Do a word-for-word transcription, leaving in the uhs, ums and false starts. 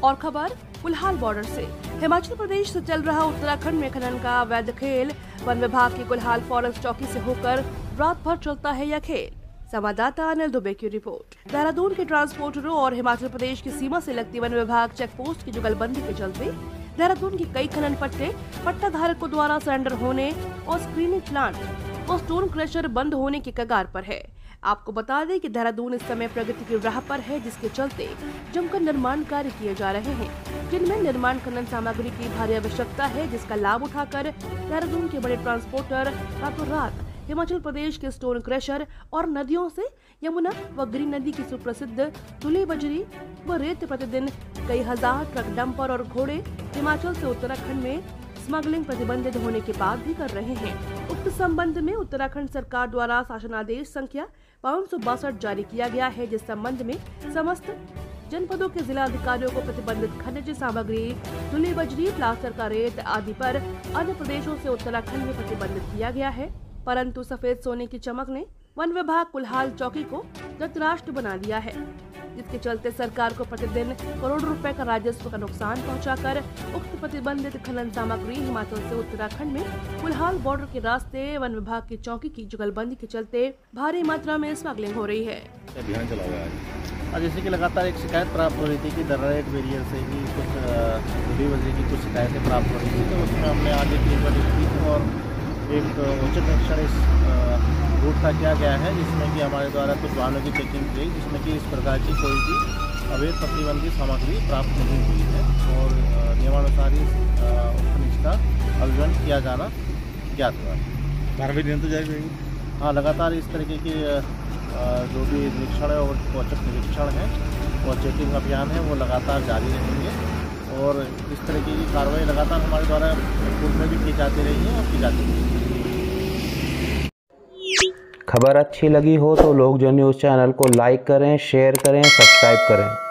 और खबर कुल्हाल बॉर्डर से। हिमाचल प्रदेश से चल रहा उत्तराखंड में खनन का अवैध खेल। वन विभाग की कुल्हाल फॉरेस्ट चौकी से होकर रात भर चलता है यह खेल। संवाददाता अनिल दुबे की रिपोर्ट। देहरादून के ट्रांसपोर्टरों और हिमाचल प्रदेश की सीमा से लगती वन विभाग चेक पोस्ट की जुगलबंदी के चलते देहरादून के कई खनन पट्टे पट्टा धारकों द्वारा सरेंडर होने और स्क्रीनिंग प्लांट और स्टोन क्रशर बंद होने के कगार पर है। आपको बता दें कि देहरादून इस समय प्रगति की राह पर है, जिसके चलते जमकर निर्माण कार्य किए जा रहे हैं, जिनमें निर्माण खनन सामग्री की भारी आवश्यकता है, जिसका लाभ उठाकर देहरादून के बड़े ट्रांसपोर्टर रातों रात हिमाचल प्रदेश के स्टोन क्रशर और नदियों से यमुना व गिरी नदी की सुप्रसिद्ध धुली बजरी व रेत प्रतिदिन कई हजार ट्रक डंपर और घोड़े हिमाचल से उत्तराखंड में स्मगलिंग प्रतिबंधित होने के बाद भी कर रहे हैं। उक्त संबंध में उत्तराखंड सरकार द्वारा शासनादेश संख्या पाँच सौ बासठ जारी किया गया है, जिस संबंध में समस्त जनपदों के जिला अधिकारियों को प्रतिबंधित खनिज सामग्री धुली बजरी प्लास्टर का रेत आदि पर अन्य प्रदेशों से उत्तराखंड में प्रतिबंधित किया गया है। परंतु सफेद सोने की चमक ने वन विभाग कुल्हाल चौकी को धृतराष्ट्र बना दिया है, जिसके चलते सरकार को प्रतिदिन करोड़ रुपए का राजस्व का नुकसान पहुंचाकर उक्त प्रतिबंधित खनन सामग्री हिमाचल से उत्तराखंड में कुल्हाल बॉर्डर के रास्ते वन विभाग की चौकी की जुगलबंदी के चलते भारी मात्रा में स्मगलिंग हो रही है। अभियान चला हुआ है। आज जैसे कि लगातार एक शिकायत प्राप्त हो रही थी कि दर्रा बैरियर से ही कुछ धुली बजरी की कुछ शिकायतें प्राप्त हो रही थी, तो उसमें हमने आज एक टीम की और एक उचित निरीक्षण इस रूट का किया गया है, जिसमें कि हमारे द्वारा कुछ वाहनों की चेकिंग की, जिसमें कि इस प्रकार की कोई भी अवैध प्रतिबंधित सामग्री प्राप्त नहीं हुई है और नियमानुसार ही खनिज का अभियान किया जाना ज्ञात हुआ है। कार्रवाई निरंतर जारी रहेगी। हाँ, लगातार इस तरीके की जो भी निरीक्षण है और औचक निरीक्षण है और चेकिंग अभियान है वो लगातार जारी रहेंगे और इस तरीके की कार्रवाई लगातार हमारे द्वारा पूर्व में भी की जाती रही है और की जाती रही है। खबर अच्छी लगी हो तो लोग जो न्यूज़ चैनल को लाइक करें, शेयर करें, सब्सक्राइब करें।